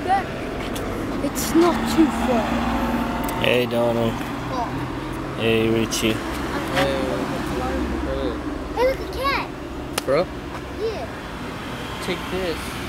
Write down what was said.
that? It's not too far. Hey, Donald. Oh. Hey, Richie. Hey, look, a cat. Bro? Yeah. Take this.